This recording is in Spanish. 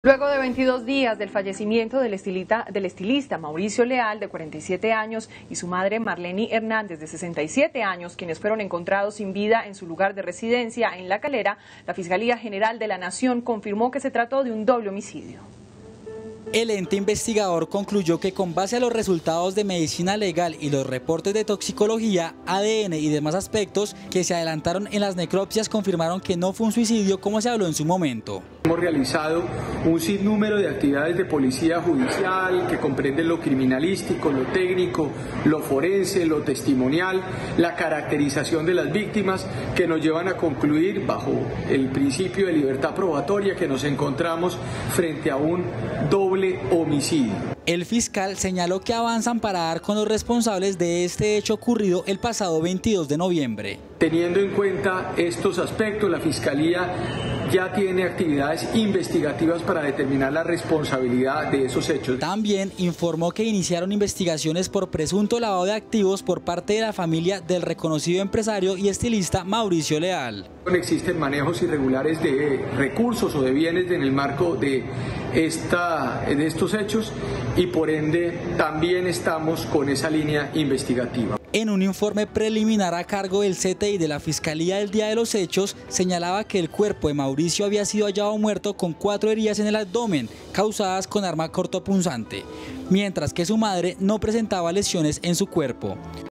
Luego de 22 días del fallecimiento del estilista Mauricio Leal, de 47 años, y su madre Marleni Hernández, de 67 años, quienes fueron encontrados sin vida en su lugar de residencia en La Calera, la Fiscalía General de la Nación confirmó que se trató de un doble homicidio. El ente investigador concluyó que con base a los resultados de medicina legal y los reportes de toxicología, ADN y demás aspectos que se adelantaron en las necropsias confirmaron que no fue un suicidio como se habló en su momento. Hemos realizado un sinnúmero de actividades de policía judicial que comprenden lo criminalístico, lo técnico, lo forense, lo testimonial, la caracterización de las víctimas, que nos llevan a concluir bajo el principio de libertad probatoria que nos encontramos frente a un doble homicidio. El fiscal señaló que avanzan para dar con los responsables de este hecho ocurrido el pasado 22 de noviembre. Teniendo en cuenta estos aspectos, la Fiscalía ya tiene actividades investigativas para determinar la responsabilidad de esos hechos. También informó que iniciaron investigaciones por presunto lavado de activos por parte de la familia del reconocido empresario y estilista Mauricio Leal. Existen manejos irregulares de recursos o de bienes en el marco de estos hechos y por ende también estamos con esa línea investigativa. En un informe preliminar a cargo del CTI de la Fiscalía del día de los hechos, señalaba que el cuerpo de Mauricio había sido hallado muerto con 4 heridas en el abdomen, causadas con arma cortopunzante, mientras que su madre no presentaba lesiones en su cuerpo.